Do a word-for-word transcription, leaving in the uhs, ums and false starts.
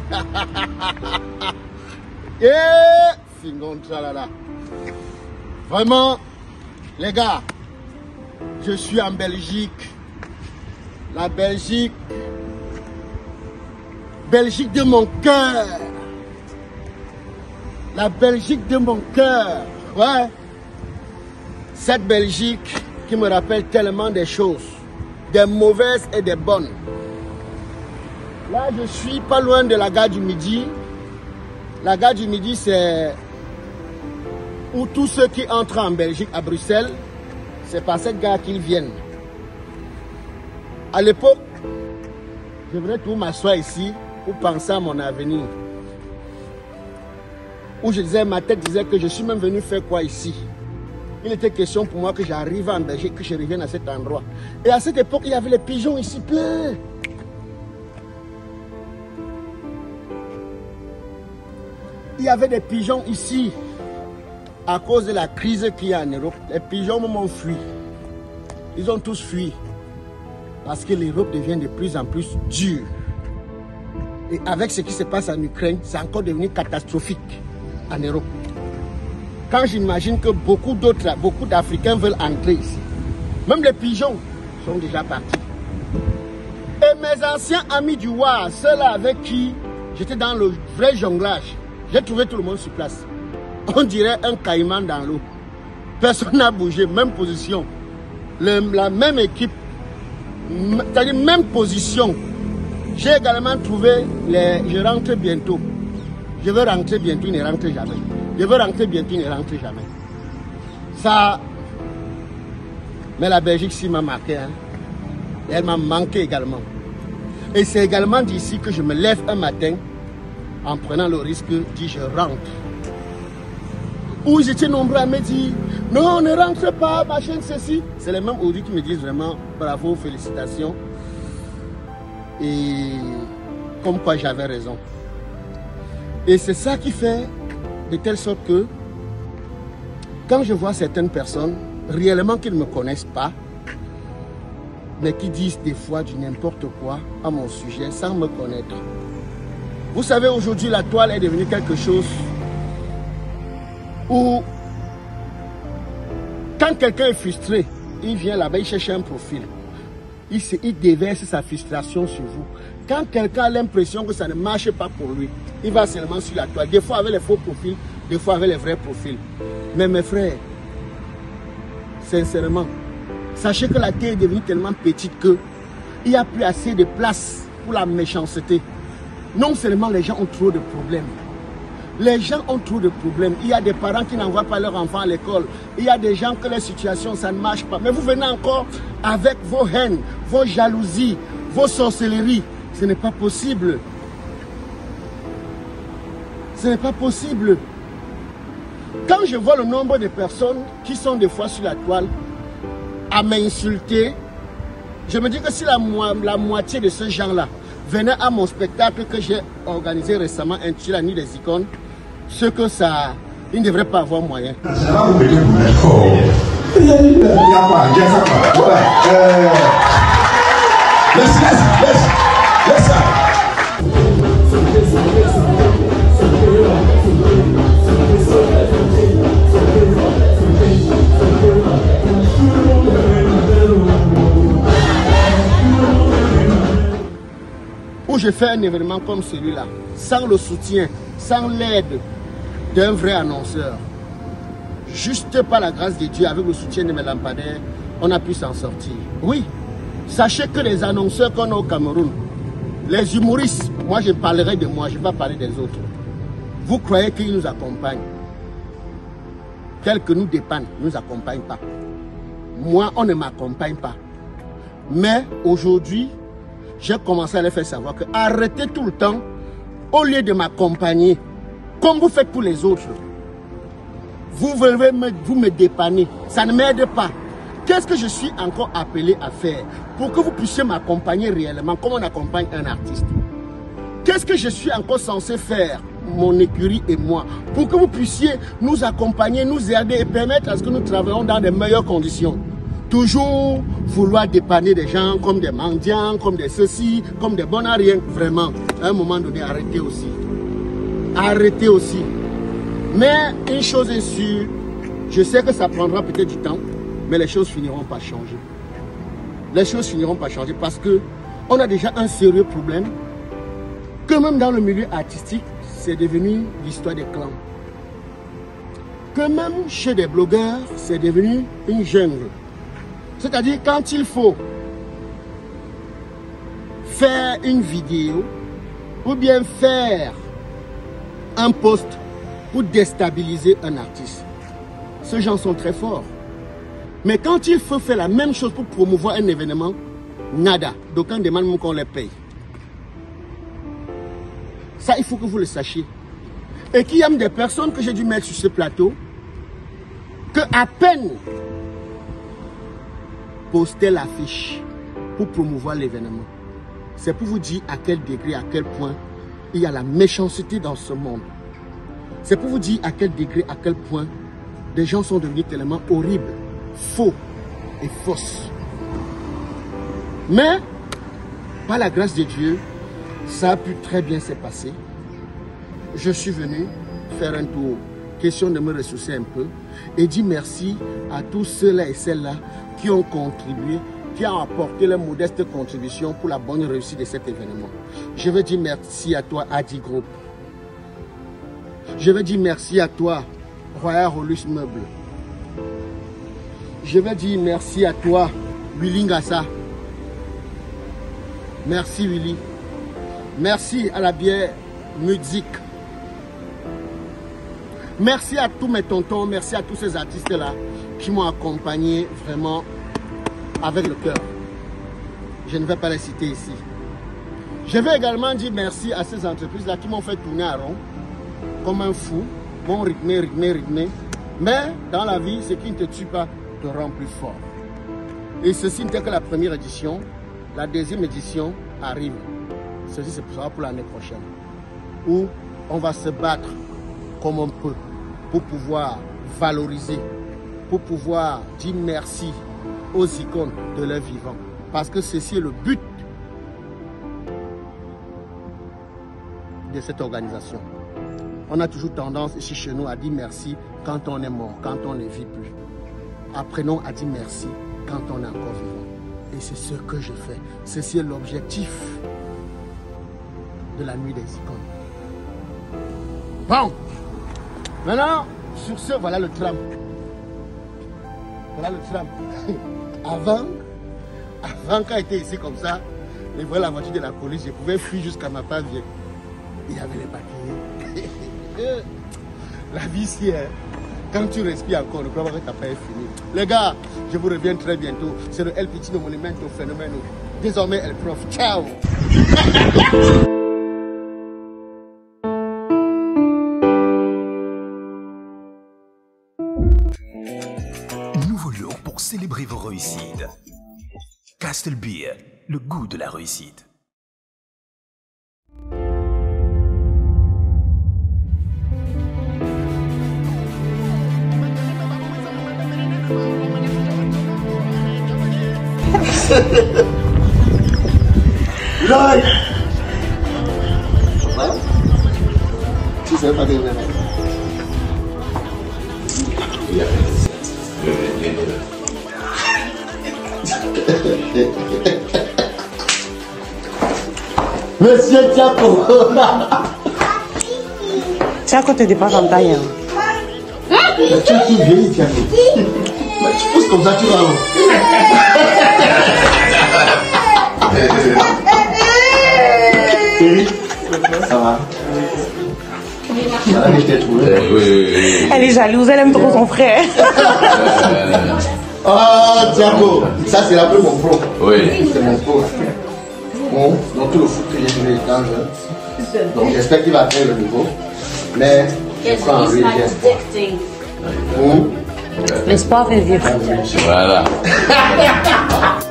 Et Fingon tralala. Vraiment, les gars, je suis en Belgique. La Belgique, Belgique de mon cœur. La Belgique de mon cœur. Ouais. Cette Belgique qui me rappelle tellement des choses, des mauvaises et des bonnes. Là, je suis pas loin de la gare du Midi. La gare du Midi, c'est où tous ceux qui entrent en Belgique, à Bruxelles, c'est par cette gare qu'ils viennent. À l'époque, je venais tout m'asseoir ici pour penser à mon avenir. Où je disais, ma tête disait que je suis même venu faire quoi ici. Il était question pour moi que j'arrive en Belgique, que je revienne à cet endroit. Et à cette époque, il y avait les pigeons ici, plein. Il y avait des pigeons ici. À cause de la crise qu'il y a en Europe, les pigeons m'ont fui. Ils ont tous fui. Parce que l'Europe devient de plus en plus dure. Et avec ce qui se passe en Ukraine, c'est encore devenu catastrophique en Europe. Quand j'imagine que beaucoup d'autres, beaucoup d'Africains veulent entrer ici. Même les pigeons sont déjà partis. Et mes anciens amis du W A R, ceux-là avec qui j'étais dans le vrai jonglage, j'ai trouvé tout le monde sur place. On dirait un caïman dans l'eau. Personne n'a bougé, même position. Le, la même équipe, c'est-à-dire même position. J'ai également trouvé, les, je rentre bientôt. Je veux rentrer bientôt, il ne rentre jamais. Je veux rentrer bientôt, il ne rentre jamais. Ça, mais la Belgique, si m'a marqué, hein. Elle m'a manqué également. Et c'est également d'ici que je me lève un matin en prenant le risque de dire je rentre. Où j'étais nombreux à me dire non, ne rentre pas, machin, ceci. C'est les mêmes aujourd'hui qui me disent vraiment bravo, félicitations. Et comme quoi j'avais raison. Et c'est ça qui fait de telle sorte que quand je vois certaines personnes, réellement qui ne me connaissent pas, mais qui disent des fois du n'importe quoi à mon sujet sans me connaître. Vous savez, aujourd'hui, la toile est devenue quelque chose où, quand quelqu'un est frustré, il vient là-bas, il cherche un profil. Il, se, il déverse sa frustration sur vous. Quand quelqu'un a l'impression que ça ne marche pas pour lui, il va seulement sur la toile. Des fois avec les faux profils, des fois avec les vrais profils. Mais mes frères, sincèrement, sachez que la terre est devenue tellement petite que il n'y a plus assez de place pour la méchanceté. Non seulement les gens ont trop de problèmes, les gens ont trop de problèmes. Il y a des parents qui n'envoient pas leurs enfants à l'école. Il y a des gens que les situations, ça ne marche pas. Mais vous venez encore avec vos haines, vos jalousies, vos sorcelleries. Ce n'est pas possible. Ce n'est pas possible. Quand je vois le nombre de personnes qui sont des fois sur la toile à m'insulter, je me dis que si la, mo la moitié de ces gens-là venaient à mon spectacle que j'ai organisé récemment, intitulé La Nuit des Icônes, ce que ça, ils ne devraient pas avoir moyen. Où je fais un événement comme celui-là, sans le soutien, sans l'aide d'un vrai annonceur, juste par la grâce de Dieu, avec le soutien de mes lampadaires, on a pu s'en sortir. Oui, sachez que les annonceurs qu'on a au Cameroun, les humoristes, moi je parlerai de moi, je ne vais pas parler des autres. Vous croyez qu'ils nous accompagnent? Tel que nous dépendent, ne nous accompagnent pas. Moi, on ne m'accompagne pas. Mais aujourd'hui, j'ai commencé à les faire savoir que arrêtez tout le temps, au lieu de m'accompagner, comme vous faites pour les autres. Vous voulez me, vous me dépanner, ça ne m'aide pas. Qu'est-ce que je suis encore appelé à faire pour que vous puissiez m'accompagner réellement, comme on accompagne un artiste? Qu'est-ce que je suis encore censé faire, mon écurie et moi, pour que vous puissiez nous accompagner, nous aider et permettre à ce que nous travaillions dans de meilleures conditions? Toujours vouloir dépanner des gens comme des mendiants, comme des ceci, comme des bons à rien. Vraiment, à un moment donné, arrêtez aussi. Arrêtez aussi. Mais une chose est sûre, je sais que ça prendra peut-être du temps, mais les choses finiront par changer. Les choses finiront par changer parce que on a déjà un sérieux problème, que même dans le milieu artistique, c'est devenu l'histoire des clans. Que même chez des blogueurs, c'est devenu une jungle. C'est-à-dire quand il faut faire une vidéo ou bien faire un post pour déstabiliser un artiste, ces gens sont très forts. Mais quand il faut faire la même chose pour promouvoir un événement, nada. D'aucuns demandent même qu'on les paye. Ça, il faut que vous le sachiez. Et qu'il y a des personnes que j'ai dû mettre sur ce plateau, que à peine poster l'affiche pour promouvoir l'événement. C'est pour vous dire à quel degré, à quel point il y a la méchanceté dans ce monde. C'est pour vous dire à quel degré, à quel point des gens sont devenus tellement horribles, faux et fausses. Mais, par la grâce de Dieu, ça a pu très bien se passer. Je suis venu faire un tour, question de me ressourcer un peu, et dire merci à tous ceux-là et celles-là qui ont contribué, qui ont apporté leur modeste contribution pour la bonne réussite de cet événement. Je veux dire merci à toi, Adi Group. Je veux dire merci à toi, Royal Rolus Meubles. Je veux dire merci à toi, Willy Ngassa. Merci Willy. Merci à la bière musique. Merci à tous mes tontons, merci à tous ces artistes-là qui m'ont accompagné vraiment avec le cœur. Je ne vais pas les citer ici. Je vais également dire merci à ces entreprises-là qui m'ont fait tourner à rond comme un fou, m'ont rythmé, rythmé, rythmé. Mais dans la vie, ce qui ne te tue pas te rend plus fort. Et ceci n'était que la première édition. La deuxième édition arrive. Ceci, c'est pour, pour l'année prochaine. Où on va se battre comme on peut pour pouvoir valoriser, pour pouvoir dire merci aux icônes de leur vivant. Parce que ceci est le but de cette organisation. On a toujours tendance ici chez nous à dire merci quand on est mort, quand on ne vit plus. Apprenons à dire merci quand on est encore vivant. Et c'est ce que je fais. Ceci est l'objectif de la nuit des icônes. Bon, maintenant, sur ce, voilà le tram. Voilà le tram. Avant, avant quand j'étais ici comme ça, et voilà la voiture de la police, je pouvais fuir jusqu'à ma part vieille. Il y avait les papiers. La vie ici, hein, quand tu respires encore, ne crois pas que ta paix est finie. Les gars, je vous reviens très bientôt. C'est le El Pitino Monumento Phénomène. Désormais, El Prof. Ciao. Nouveau look pour célébrer vos réussites. Castle Beer, le goût de la réussite. Joy! Tu sais pas des Monsieur Tiago! Tiago te dépasse en taille. Tu es tout vieilli, Tiago. Mais tu pousses comme ça, tu vas où? Ça va? Ça va, je t'ai trouvé. Oui, oui, oui. Elle est jalouse, elle aime trop son frère. Oh, Tiago, ça c'est un peu mon pro. Oui. C'est mon pro. Bon, dans tout le foot que j'ai joué étant jeune. Donc j'espère qu'il va faire le niveau. Mais je crois en lui, j'espère. L'espoir fait vivre. Voilà.